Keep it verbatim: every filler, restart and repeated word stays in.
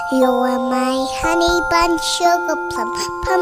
You are my honey bun, sugar plum, pumpkin